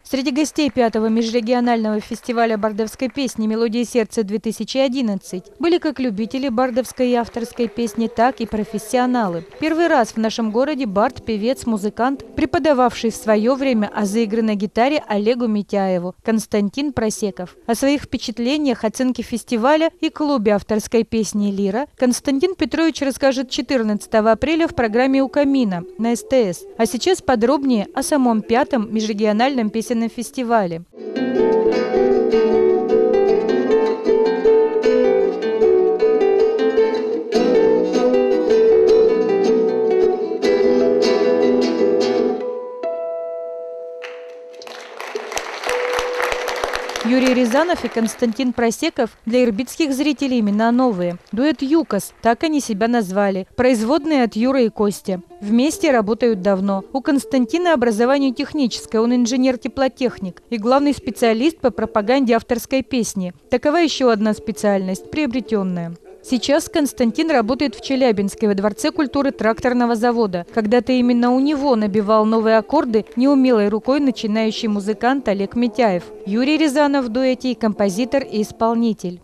Среди гостей 5-го межрегионального фестиваля бардовской песни «Мелодии сердца-2011» были как любители бардовской и авторской песни, так и профессионалы. Первый раз в нашем городе бард, певец, музыкант, преподававший в свое время азы игры на гитаре Олегу Митяеву, Константин Просеков. О своих впечатлениях, оценке фестиваля и клубе авторской песни «Лира» Константин Петрович расскажет 14 апреля в программе «У камина» на СТС. А сейчас подробнее о самом 5-м межрегиональном песенном фестивале. Юрий Рязанов и Константин Просеков для ирбитских зрителей имена новые. Дуэт «ЮКОС», так они себя назвали, производные от Юры и Кости. Вместе работают давно. У Константина образование техническое, он инженер-теплотехник и главный специалист по пропаганде авторской песни. Такова еще одна специальность, приобретенная. Сейчас Константин работает в Челябинске во Дворце культуры тракторного завода. Когда-то именно у него набивал новые аккорды неумелой рукой начинающий музыкант Олег Митяев. Юрий Рязанов в дуэте и композитор, и исполнитель.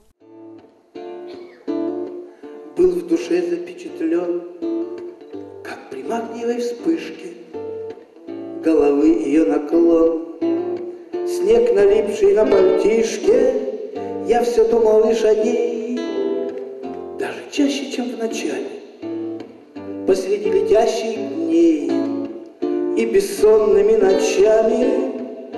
Был в душе запечатлен, как при магниевой вспышке головы ее наклон. Снег, налипший на пальтишке, я все думал лишь о ней. Даже чаще, чем в начале, посреди летящих дней и бессонными ночами.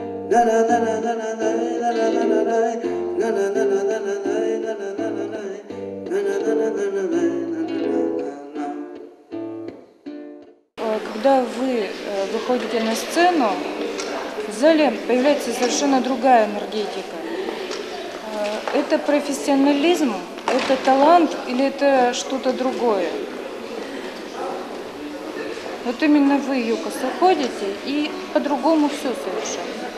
Когда вы выходите на сцену, в зале появляется совершенно другая энергетика. Это профессионализм? Это талант или это что-то другое? Вот именно вы, ЮКОС, уходите, и по-другому все совершенно.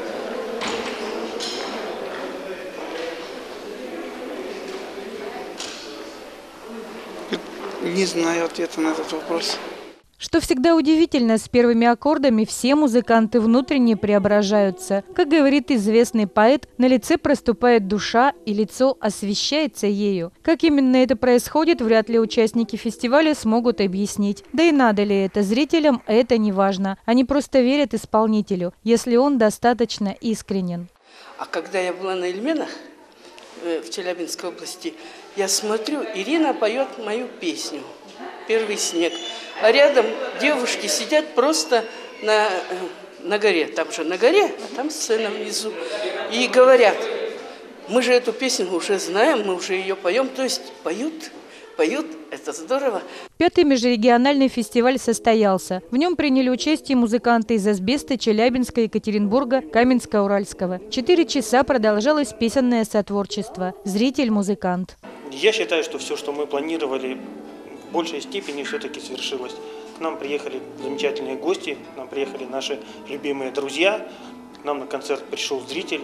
Не знаю ответа на этот вопрос. Что всегда удивительно, с первыми аккордами все музыканты внутренне преображаются. Как говорит известный поэт, на лице проступает душа, и лицо освещается ею. Как именно это происходит, вряд ли участники фестиваля смогут объяснить. Да и надо ли это зрителям, это не важно. Они просто верят исполнителю, если он достаточно искренен. А когда я была на Ильменах в Челябинской области, я смотрю, Ирина поет мою песню «Первый снег». А рядом девушки сидят просто на горе. Там же на горе, а там сцена внизу. И говорят, мы же эту песню уже знаем, мы уже ее поем. То есть поют, это здорово. 5-й межрегиональный фестиваль состоялся. В нем приняли участие музыканты из Асбеста, Челябинска, Екатеринбурга, Каменска-Уральского. 4 часа продолжалось песенное сотворчество. Зритель-музыкант. Я считаю, что все, что мы планировали, в большей степени все-таки свершилось. К нам приехали замечательные гости, к нам приехали наши любимые друзья, к нам на концерт пришел зритель.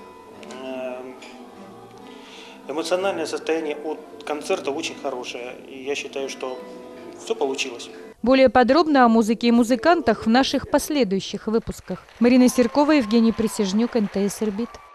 Эмоциональное состояние от концерта очень хорошее, и я считаю, что все получилось. Более подробно о музыке и музыкантах в наших последующих выпусках. Марина Серкова, Евгений Присяжнюк, НТС Ирбит.